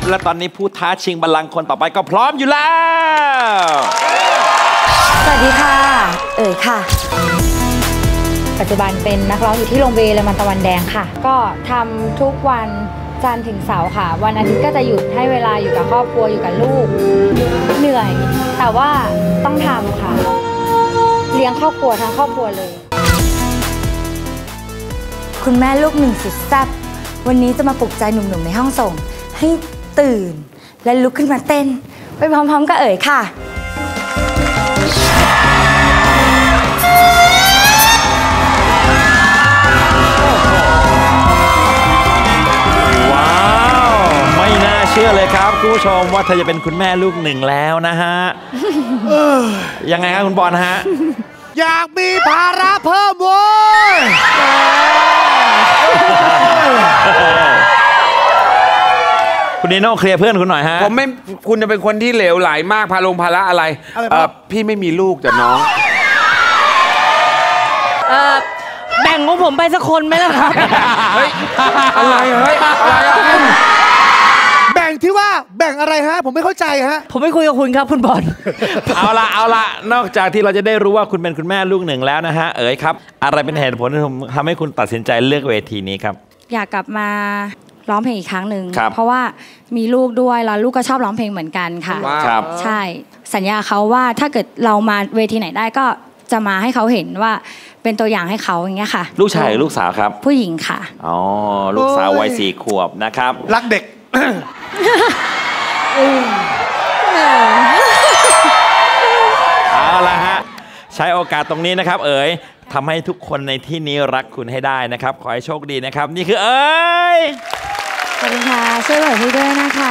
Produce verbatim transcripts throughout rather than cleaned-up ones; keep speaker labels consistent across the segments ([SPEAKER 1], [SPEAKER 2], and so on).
[SPEAKER 1] และตอนนี้ผู้ท้าชิงบัลลังก์คนต่อไปก็พร้อมอยู่แล้ว
[SPEAKER 2] สวัสดีค่ะเอ๋ยค่ะปัจจุบันเป็นนักร้องอยู่ที่โรงเบลมันตะวันแดงค่ะก็ทำทุกวันจันทร์ถึงเสาร์ค่ะวันอาทิตย์ก็จะหยุดให้เวลาอยู่กับครอบครัวอยู่กับลูกเหนื่อยแต่ว่าต้องทำค่ะเลี้ยงครอบครัวทั้งครอบครัวเลยคุณแม่ลูกหนึ่งสุดแซ่บวันนี้จะมาปลุกใจหนุ่มๆในห้องส่งให้ตื่นและลุกขึ้นมาเต้นไปพร้อมๆกับเอ๋ยค่ะ
[SPEAKER 1] ว้าวไม่น่าเชื่อเลยครับคุณผู้ชมว่าเธอจะเป็นคุณแม่ลูกหนึ่งแล้วนะฮะยังไงครับคุณบอลฮะ
[SPEAKER 3] อยากมีภาระเพิ่มเว้ย
[SPEAKER 1] คุณนิโน่เคลียร์เพื่อนคุณหน่อยฮะ
[SPEAKER 4] ผมไม่คุณจะเป็นคนที่เหลวไหลมากพาลงภาระอะไรเออพี่ไม่มีลูกแต่น้อง
[SPEAKER 5] เออแบ่งของผมไปสักคนไหมล่ะครับ
[SPEAKER 4] เฮ้ยอะไรเฮ้ยอะไร
[SPEAKER 3] แบ่งที่ว่าแบ่งอะไรฮะผมไม่เข้าใจฮะ
[SPEAKER 5] ผมไม่คุยกับคุณครับคุณบอล
[SPEAKER 1] เอาละเอาละนอกจากที่เราจะได้รู้ว่าคุณเป็นคุณแม่ลูกหนึ่งแล้วนะฮะเอ๋ยครับอะไรเป็นเหตุผลที่ทำให้คุณตัดสินใจเลือกเวทีนี้ครับ
[SPEAKER 2] อยากกลับมาร้องเพลงอีกครั้งหนึ่งเพราะว่ามีลูกด้วยแล้วลูกก็ชอบร้องเพลงเหมือนกันค่ะใช่สัญญาเขาว่าถ้าเกิดเรามาเวทีไหนได้ก็จะมาให้เขาเห็นว่าเป็นตัวอย่างให้เขาอย่างเงี้ยค่ะ
[SPEAKER 1] ลูกชายหรือลูกสาวครับ
[SPEAKER 2] ผู้หญิงค่ะ
[SPEAKER 1] อ๋อลูกสาววัยสี่ขวบนะครับ
[SPEAKER 3] รักเด็ก
[SPEAKER 1] เอาละฮะใช้โอกาสตรงนี้นะครับเอ๋ยทำให้ทุกคนในที่นี้รักคุณให้ได้นะครับขอให้โชคดีนะครับนี่คือเอ๋ย
[SPEAKER 2] ขอบคุณค่ะช่วยบอกให้ด้วยนะคะ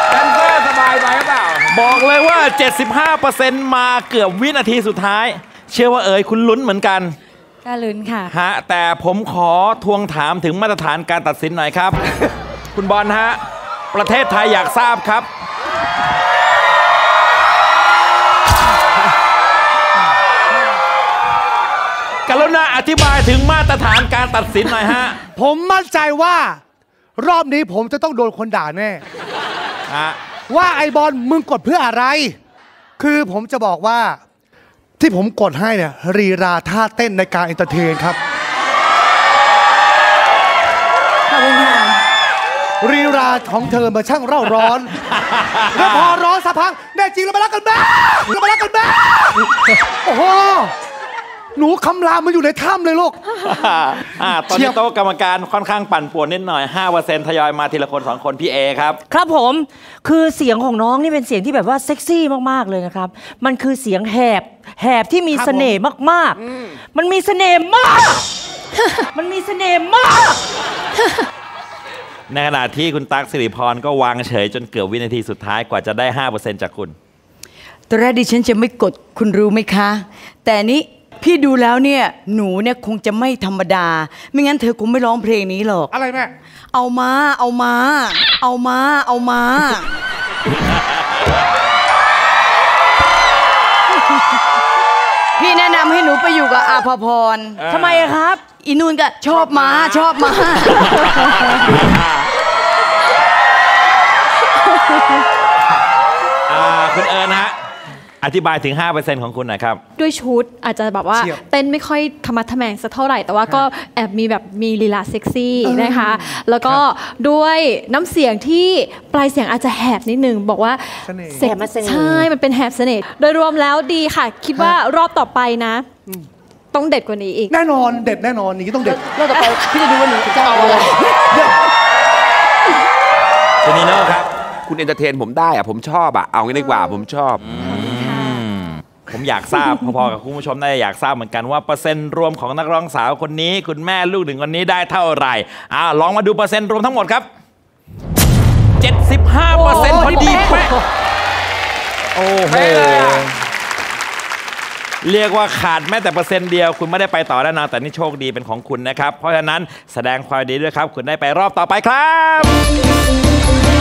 [SPEAKER 1] บอกเลยว่า เจ็ดสิบห้าเปอร์เซ็นต์ มาเกือบวินาทีสุดท้ายเชื่อว่าเอ๋ยคุณลุ้นเหมือนกัน
[SPEAKER 2] ก็ลุ้นค่ะ
[SPEAKER 1] ฮะแต่ผมขอทวงถามถึงมาตรฐานการตัดสินหน่อยครับ คุณบอลฮะประเทศไทยอยากทราบครับกรุณาอธิบายถึงมาตรฐานการตัดสินหน่อยฮะ
[SPEAKER 3] ผมมั่นใจว่ารอบนี้ผมจะต้องโดนคนด่าแน่
[SPEAKER 1] ฮะ
[SPEAKER 3] ว่าไอบอลมึงกดเพื่ออะไร คือผมจะบอกว่าที่ผมกดให้เนี่ยรีราท่าเต้นในการเอนเตอร์เทนครับ
[SPEAKER 2] ขอบคุณค่ะ
[SPEAKER 3] รีราของเธอมาช่างเร่าร้อน แล้วพอร้อนสักพักแน่จริงเรามารักกันแม่เรามารักกันแม่โอ้โหหนูคำรามมันอยู่ในถ้ำเลยลูก
[SPEAKER 1] อ่าตอน
[SPEAKER 3] เชี
[SPEAKER 1] นี้
[SPEAKER 3] ยบ
[SPEAKER 1] โต๊ะกรรมการค่อนข้างปั่นป่วนนิดหน่อย ห้าเปอร์เซ็นต์ ทยอยมาทีละคนสองคนพี่เอครับ
[SPEAKER 5] ครับผมคือเสียงของน้องนี่เป็นเสียงที่แบบว่าเซ็กซี่มากๆเลยนะครับมันคือเสียงแหบแหบที่มีเสน่ห์มากๆมันมีเสน่ห์มาก มันมีเสน่ห์มาก
[SPEAKER 1] ในขณะที่คุณตั๊กสิริพรก็วางเฉยจนเกือบวินาทีสุดท้ายกว่าจะได้ ห้าเปอร์เซ็นต์ จากคุณ
[SPEAKER 6] ตอนแรกดิฉันจะไม่กดคุณรู้ไหมคะ แต่นี้พี่ดูแล้วเนี่ยหนูเนี่ยคงจะไม่ธรรมดา ไม่งั้นเธอคงไม่ร้องเพลงนี้หรอก
[SPEAKER 3] อะไรแม่
[SPEAKER 6] เอามาเอามา เอามาเอามา พี่แนะนำให้หนูไปอยู่กับอาภพร
[SPEAKER 5] ทำไมอะครับ
[SPEAKER 6] อีนูนก็ชอบมาชอบมา
[SPEAKER 1] อ่าคุณเอิญนะฮะอธิบายถึง ห้าเปอร์เซ็นต์ ของคุณหน่อยครับ
[SPEAKER 7] ด้วยชุดอาจจะแบบว่า
[SPEAKER 3] เชี่ยว
[SPEAKER 7] เต้นไม่ค่อยธรรมะทแมงสักเท่าไหร่ แต่ว่าก็แอบมีแบบมีลีลาเซ็กซี่นะคะ แล้วก็ด้วยน้ำเสียงที่ปลายเสียงอาจจะแหบนิดนึง บอกว่า
[SPEAKER 3] เสน่ห์
[SPEAKER 7] เซ็ก
[SPEAKER 5] แหบมาเสน่ห์
[SPEAKER 7] ใช่ มันเป็นแหบเสน่ห์โดยรวมแล้วดีค่ะ คิดว่ารอบต่อไปนะ ต้องเด็ดกว่านี้อีก
[SPEAKER 3] แน่นอนเด็ดแน่นอนอย่างนี้ต้องเด็ด
[SPEAKER 6] แล้วต่อไปพี่จะดูว่าหนูจะเอาอะไร
[SPEAKER 1] คุณนิโน่ครับ
[SPEAKER 4] คุณเอนเตอร์เทนผมได้อะผมชอบอะเอางี้ดีกว่าผมชอบ
[SPEAKER 1] ผมอยากทราบ พอๆกับคุณผู้ชมน่าจะอยากทราบเหมือนกันว่าเปอร์เซ็นต์รวมของนักร้องสาวคนนี้ คุณแม่ลูกหนึ่งคนนี้ได้เท่าไหร่อ่าลองมาดูเปอร์เซ็นต์รวมทั้งหมดครับ เจ็ดสิบห้าเปอร์เซ็นต์ พอดีเป๊ะโอ้โหเรียกว่าขาดแม้แต่เปอร์เซ็นต์เดียวคุณไม่ได้ไปต่อแน่นอนแต่นี่โชคดีเป็นของคุณนะครับ เพราะฉะนั้นแสดงความดีด้วยครับ คุณได้ไปรอบต่อไปครับ